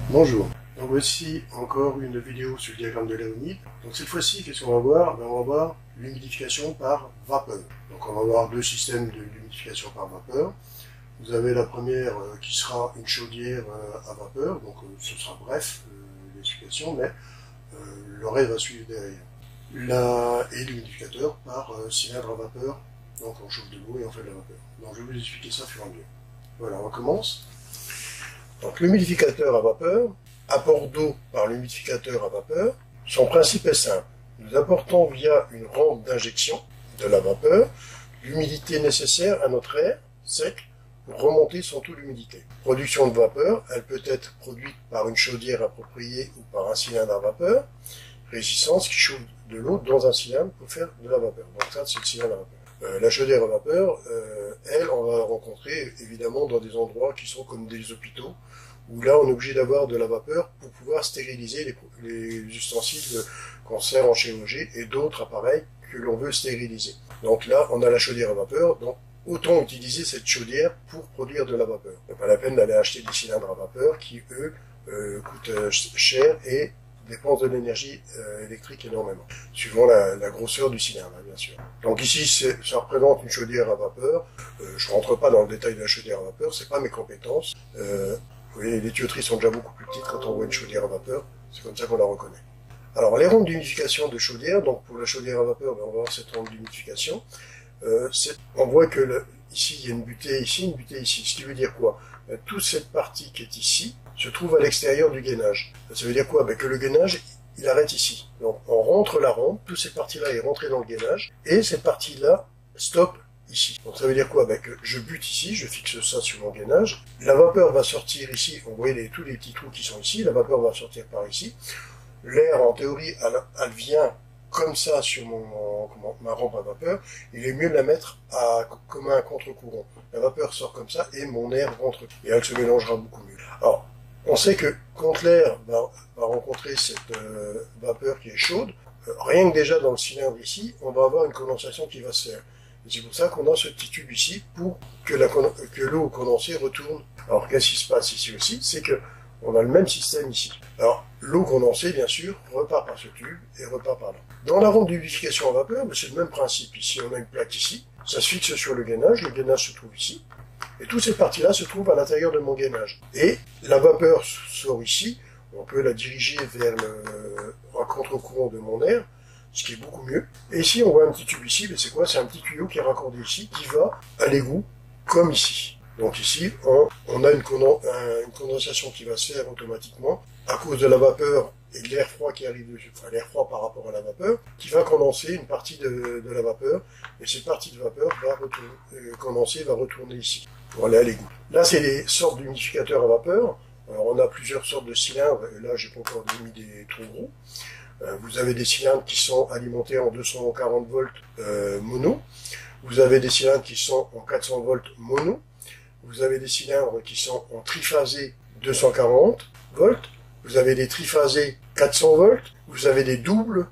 Bonjour, donc voici encore une vidéo sur le diagramme de Léonide. Donc cette fois-ci, qu'est-ce qu'on va voir? On va voir l'humidification par vapeur. Donc on va voir deux systèmes de l'humidification par vapeur. Vous avez la première qui sera une chaudière à vapeur, donc ce sera bref l'explication, mais le reste va suivre derrière. Et l'humidificateur par cylindre à vapeur, donc on chauffe de l'eau et on fait de la vapeur. Donc je vais vous expliquer ça au fur et à mesure. Voilà, on commence. Donc l'humidificateur à vapeur, apport d'eau par l'humidificateur à vapeur, son principe est simple. Nous apportons via une rampe d'injection de la vapeur l'humidité nécessaire à notre air sec pour remonter son taux d'humidité. Production de vapeur, elle peut être produite par une chaudière appropriée ou par un cylindre à vapeur, résistance qui chauffe de l'eau dans un cylindre pour faire de la vapeur. Donc ça, c'est le cylindre à vapeur. La chaudière à vapeur, elle, on va la rencontrer évidemment dans des endroits qui sont comme des hôpitaux, où là on est obligé d'avoir de la vapeur pour pouvoir stériliser les ustensiles qu'on sert en chirurgie et d'autres appareils que l'on veut stériliser. Donc là, on a la chaudière à vapeur, donc autant utiliser cette chaudière pour produire de la vapeur. Il n'y a pas la peine d'aller acheter des cylindres à vapeur qui, eux, coûtent cher et dépensent de l'énergie électrique énormément, suivant la grosseur du cylindre, bien sûr. Donc ici, ça représente une chaudière à vapeur. Je ne rentre pas dans le détail de la chaudière à vapeur, c'est pas mes compétences. Vous voyez, les tuyauteries sont déjà beaucoup plus petites quand on voit une chaudière à vapeur, c'est comme ça qu'on la reconnaît. Alors, les rampes d'humidification de chaudière, donc pour la chaudière à vapeur, on va voir cette rampe d'humidification. On voit que ici, il y a une butée ici, une butée ici. Ce qui veut dire quoi? Toute cette partie qui est ici se trouve à l'extérieur du gainage. Ça veut dire quoi? Que le gainage, il arrête ici. Donc, on rentre la rampe, toutes ces parties-là est rentrée dans le gainage, et cette partie-là stoppe ici. Donc ça veut dire quoi? Que je bute ici, je fixe ça sur mon gainage, la vapeur va sortir ici, on voit tous les petits trous qui sont ici, la vapeur va sortir par ici, l'air en théorie elle vient comme ça sur ma rampe à vapeur, il est mieux de la mettre comme un contre-courant. La vapeur sort comme ça et mon air rentre, et elle se mélangera beaucoup mieux. Alors, on sait que quand l'air va rencontrer cette vapeur qui est chaude, rien que déjà dans le cylindre ici, on va avoir une condensation qui va se faire. C'est pour ça qu'on a ce petit tube ici pour que l'eau condensée retourne. Alors qu'est-ce qui se passe ici aussi? C'est que on a le même système ici. Alors l'eau condensée, bien sûr, repart par ce tube et repart par là. Dans la rampe d'humidification à vapeur, c'est le même principe. Ici, on a une plaque ici, ça se fixe sur le gainage se trouve ici, et toutes ces parties-là se trouvent à l'intérieur de mon gainage. Et la vapeur sort ici, on peut la diriger vers un contre-courant de mon air, ce qui est beaucoup mieux. Et ici, on voit un petit tube ici, mais c'est quoi? C'est un petit tuyau qui est raccordé ici, qui va à l'égout, comme ici. Donc ici, on a une condensation qui va se faire automatiquement, à cause de la vapeur et de l'air froid qui arrive dessus, enfin l'air froid par rapport à la vapeur, qui va condenser une partie de la vapeur, et cette partie de vapeur va condenser, va retourner ici, pour aller à l'égout. Là, c'est les sortes d'humidificateurs à vapeur. Alors on a plusieurs sortes de cylindres, et là, j'ai pas encore mis des trop gros. Vous avez des cylindres qui sont alimentés en 240 volts mono. Vous avez des cylindres qui sont en 400 volts mono. Vous avez des cylindres qui sont en triphasé 240 volts. Vous avez des triphasés 400 volts. Vous avez des doubles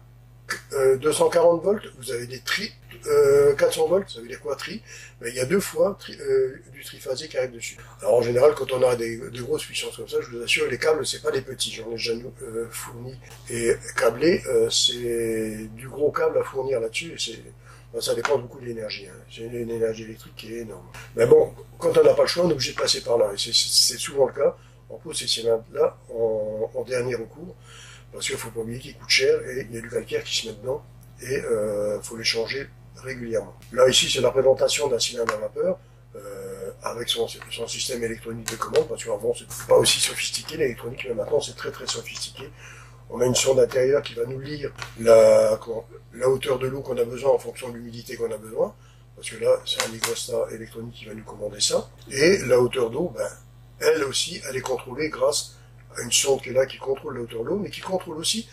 240 volts. Vous avez des 400 volts. Ça veut dire quoi, tri? Il y a deux fois du triphasé qui arrive dessus. Alors en général, quand on a des grosses puissances comme ça, je vous assure, les câbles, c'est pas des petits. J'en ai déjà fourni et câblé. C'est du gros câble à fournir là-dessus. Ça dépend beaucoup de l'énergie. C'est une énergie électrique qui est énorme. Mais bon, quand on n'a pas le choix, on est obligé de passer par là. Et c'est souvent le cas. On pose ces cylindres-là en dernier recours, parce qu'il ne faut pas oublier qu'ils coûtent cher et il y a du calcaire qui se met dedans et faut les changer régulièrement. Là, ici, c'est la présentation d'un cylindre à vapeur avec son système électronique de commande, parce qu'avant, c'est pas aussi sophistiqué l'électronique, mais maintenant, c'est très très sophistiqué. On a une sonde intérieure qui va nous lire la hauteur de l'eau qu'on a besoin en fonction de l'humidité qu'on a besoin, parce que là, c'est un hygrostat électronique qui va nous commander ça. Et la hauteur d'eau, elle aussi, elle est contrôlée grâce à une sonde qui est là, qui contrôle la hauteur de l'eau, mais qui contrôle aussi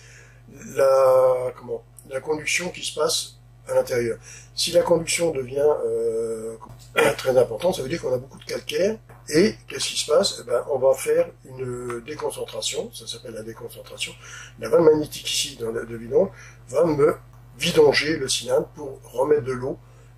la conduction qui se passe à l'intérieur. Si la conduction devient très importante, ça veut dire qu'on a beaucoup de calcaire, et qu'est-ce qui se passe? On va faire une déconcentration, ça s'appelle la déconcentration. La vanne magnétique ici, dans le bidon, va me vidanger le cylindre pour remettre de l'eau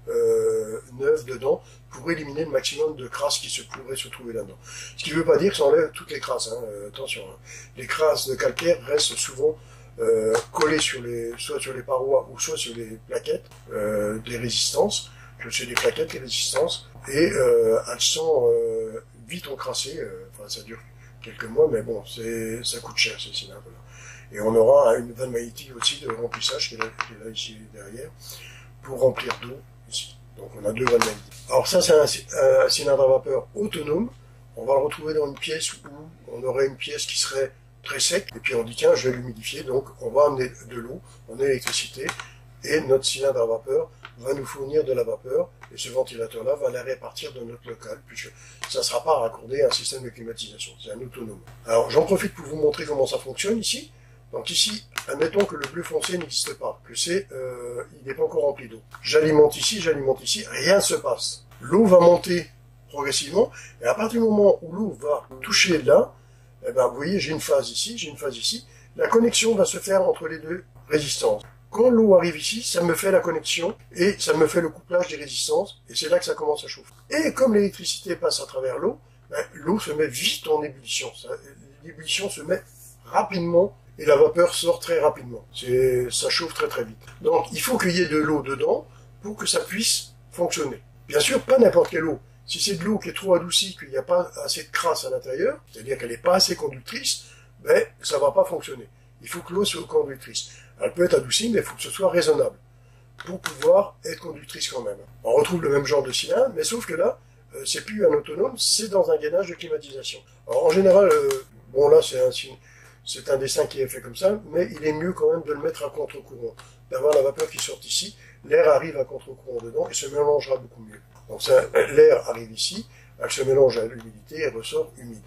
neuve dedans pour éliminer le maximum de crasse qui se pourrait se trouver là-dedans. Ce qui ne veut pas dire que ça enlève toutes les crasses, hein, attention. Hein. Les crasses de calcaire restent souvent collées soit sur les parois ou soit sur les plaquettes des résistances. C'est des plaquettes, les résistances, et elles sont vite encrassées, enfin ça dure quelques mois, mais bon, ça coûte cher ces cylindres là. Et on aura une vanne magnétique aussi de remplissage qui est là ici derrière, pour remplir d'eau ici. Donc on a deux vannes magnétiques. Alors ça c'est un cylindre à vapeur autonome, on va le retrouver dans une pièce où on aurait une pièce qui serait très sec, et puis on dit tiens je vais l'humidifier, donc on va amener de l'eau en électricité, et notre cylindre à vapeur va nous fournir de la vapeur, et ce ventilateur-là va la répartir dans notre local, puisque ça ne sera pas raccordé à un système de climatisation, c'est un autonome. Alors j'en profite pour vous montrer comment ça fonctionne ici. Donc ici, admettons que le bleu foncé n'existe pas, que il n'est pas encore rempli d'eau. J'alimente ici, rien ne se passe. L'eau va monter progressivement, et à partir du moment où l'eau va toucher là, eh ben, vous voyez, j'ai une phase ici, la connexion va se faire entre les deux résistances. Quand l'eau arrive ici, ça me fait la connexion, et ça me fait le couplage des résistances, et c'est là que ça commence à chauffer. Et comme l'électricité passe à travers l'eau, ben, l'eau se met vite en ébullition. L'ébullition se met rapidement, et la vapeur sort très rapidement. Ça chauffe très très vite. Donc il faut qu'il y ait de l'eau dedans pour que ça puisse fonctionner. Bien sûr, pas n'importe quelle eau. Si c'est de l'eau qui est trop adoucie, qu'il n'y a pas assez de crasse à l'intérieur, c'est-à-dire qu'elle n'est pas assez conductrice, ben ça va pas fonctionner. Il faut que l'eau soit conductrice. Elle peut être adoucie, mais il faut que ce soit raisonnable pour pouvoir être conductrice quand même. On retrouve le même genre de cylindre, mais sauf que là, c'est plus un autonome, c'est dans un gainage de climatisation. Alors en général, bon là c'est un dessin qui est fait comme ça, mais il est mieux quand même de le mettre à contre-courant, d'avoir la vapeur qui sort ici, l'air arrive à contre-courant dedans et se mélangera beaucoup mieux. Donc l'air arrive ici, elle se mélange à l'humidité et ressort humide.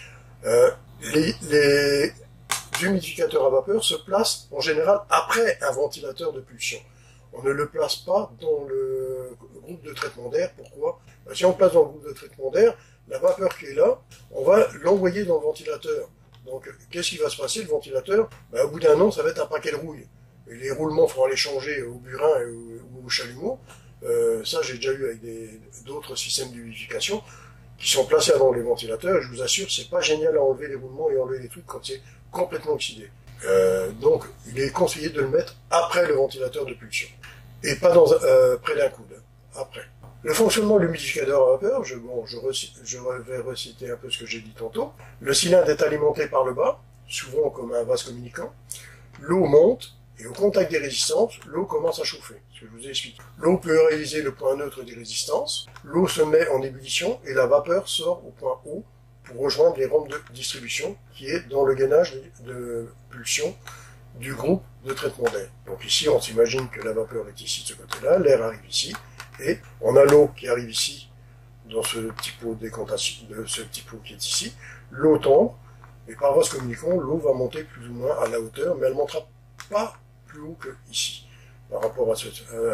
Les humidificateurs à vapeur se placent en général après un ventilateur de pulsion. On ne le place pas dans le groupe de traitement d'air. Pourquoi? Si on le place dans le groupe de traitement d'air, la vapeur qui est là, on va l'envoyer dans le ventilateur. Donc, qu'est-ce qui va se passer, le ventilateur? Ben, au bout d'un an, ça va être un paquet de rouille. Et les roulements, il faudra les changer au burin ou au chalumeau. Ça, j'ai déjà eu avec d'autres systèmes d'humidification qui sont placés dans les ventilateurs. Et je vous assure, c'est pas génial à enlever les roulements et enlever les trucs quand c'est complètement oxydé. Donc, il est conseillé de le mettre après le ventilateur de pulsion. Et pas près d'un coude, après. Le fonctionnement de l'humidificateur à vapeur, je vais reciter un peu ce que j'ai dit tantôt. Le cylindre est alimenté par le bas, souvent comme un vase communicant. L'eau monte, et au contact des résistances, l'eau commence à chauffer, ce que je vous ai expliqué. L'eau peut réaliser le point neutre des résistances, l'eau se met en ébullition, et la vapeur sort au point haut pour rejoindre les rampes de distribution, qui est dans le gainage de pulsion du groupe de traitement d'air. Donc ici, on s'imagine que la vapeur est ici de ce côté-là, l'air arrive ici, et on a l'eau qui arrive ici, dans ce petit pot de décantation, ce petit pot qui est ici, l'eau tombe, et par vase communicant, l'eau va monter plus ou moins à la hauteur, mais elle ne montera pas plus haut que ici, par rapport à ce,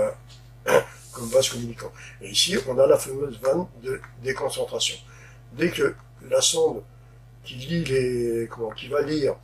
comme vase communicant. Et ici, on a la fameuse vanne de déconcentration. Dès que la sonde qui va lire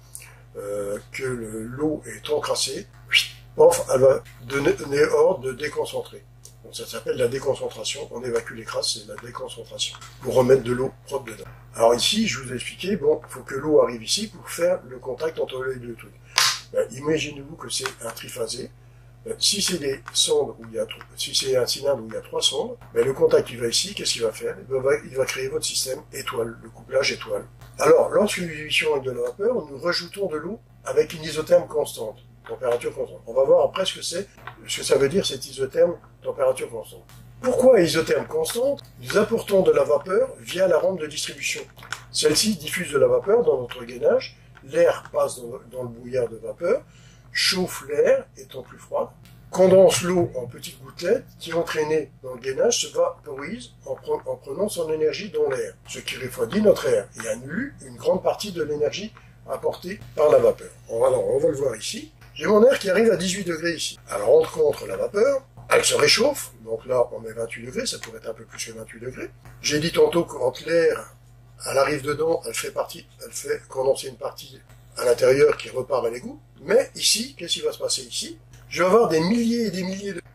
que l'eau est encrassée, pof, elle va donner ordre de déconcentrer. Donc ça s'appelle la déconcentration. On évacue les crasses, c'est la déconcentration, pour remettre de l'eau propre dedans. Alors ici, je vous ai expliqué, bon, il faut que l'eau arrive ici pour faire le contact entre les deux trucs. Ben, imaginez-vous que c'est un triphasé. Ben, si c'est des sondes où si c'est un cylindre où il y a 3 sondes, ben, le contact il va ici, qu'est-ce qu'il va faire? Il va créer votre système étoile, le couplage étoile. Alors, lorsque nous émissions avec de la vapeur, nous rajoutons de l'eau avec une isotherme constante, température constante. On va voir après ce que ça veut dire cette isotherme température constante. Pourquoi isotherme constante? Nous apportons de la vapeur via la rampe de distribution. Celle-ci diffuse de la vapeur dans notre gainage, l'air passe dans le brouillard de vapeur, chauffe l'air, étant plus froid, condense l'eau en petites gouttelettes qui, entraînées dans le gainage, se vaporise en prenant son énergie dans l'air, ce qui refroidit notre air et annule une grande partie de l'énergie apportée par la vapeur. Alors, on va le voir ici. J'ai mon air qui arrive à 18 degrés ici. Alors, on rencontre la vapeur, elle se réchauffe, donc là, on met 28 degrés, ça pourrait être un peu plus que 28 degrés. J'ai dit tantôt que quand l'air, elle arrive dedans, elle fait condenser une partie à l'intérieur qui repart à l'égout. Mais ici, qu'est-ce qui va se passer ici? Je vais avoir des milliers et des milliers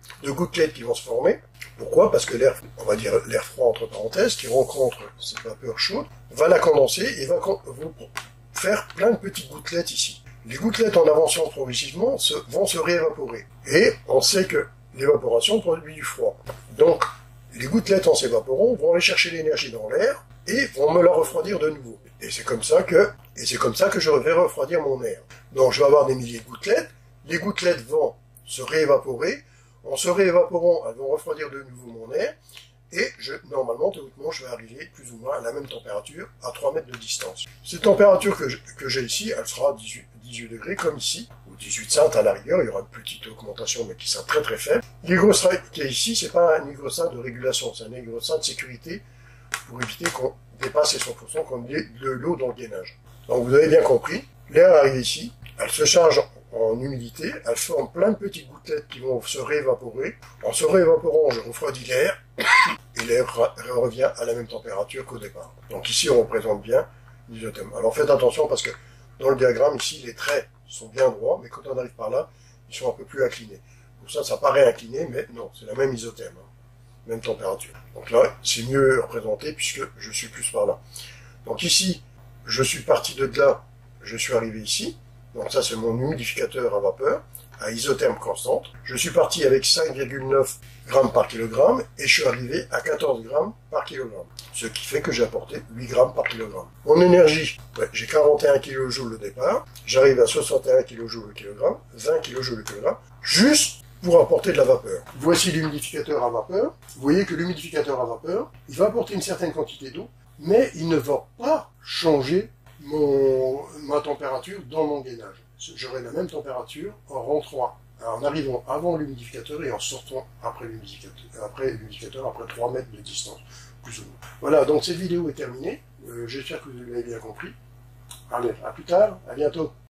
de gouttelettes qui vont se former. Pourquoi? Parce que l'air, on va dire l'air froid entre parenthèses, qui rencontre cette vapeur chaude, va la condenser et va vous faire plein de petites gouttelettes ici. Les gouttelettes, en avançant progressivement, vont se réévaporer. Et on sait que l'évaporation produit du froid. Donc, les gouttelettes, en s'évaporant, vont aller chercher l'énergie dans l'air et vont me la refroidir de nouveau. Et c'est comme ça que je vais refroidir mon air. Donc, je vais avoir des milliers de gouttelettes. Les gouttelettes vont se réévaporer. En se réévaporant, elles vont refroidir de nouveau mon air. Et normalement, théoriquement, je vais arriver plus ou moins à la même température, à 3 mètres de distance. Cette température que j'ai ici, elle sera 18 degrés, comme ici, ou 18,5 à la rigueur. Il y aura une petite augmentation, mais qui sera très très faible. L'hygrostat qui est ici, c'est pas un hygrostat de régulation, c'est un hygrostat de sécurité pour éviter qu'on dépasse les 100% comme de l'eau dans le gainage. Donc vous avez bien compris, l'air arrive ici, elle se charge en humidité, elle forme plein de petites gouttelettes qui vont se réévaporer. En se réévaporant, je refroidis l'air, et l'air revient à la même température qu'au départ. Donc ici, on représente bien l'isotherme. Alors faites attention parce que dans le diagramme, ici, les traits sont bien droits, mais quand on arrive par là, ils sont un peu plus inclinés. Pour ça paraît incliné, mais non, c'est la même isotherme, même température. Donc là, c'est mieux représenté puisque je suis plus par là. Donc ici, je suis parti de là, je suis arrivé ici. Donc ça, c'est mon humidificateur à vapeur, à isotherme constante. Je suis parti avec 5,9 grammes par kilogramme et je suis arrivé à 14 grammes par kilogramme. Ce qui fait que j'ai apporté 8 grammes par kilogramme. Mon énergie, j'ai 41 kJ au départ. J'arrive à 61 kJ au kilogramme, 20 kJ au kilogramme, juste pour apporter de la vapeur. Voici l'humidificateur à vapeur. Vous voyez que l'humidificateur à vapeur, il va apporter une certaine quantité d'eau, mais il ne va pas changer ma température dans mon gainage. J'aurai la même température en rentrant, en arrivant avant l'humidificateur et en sortant après l'humidificateur, après 3 mètres de distance, plus ou moins. Voilà, donc cette vidéo est terminée. J'espère que vous l'avez bien compris. Allez, à plus tard, à bientôt.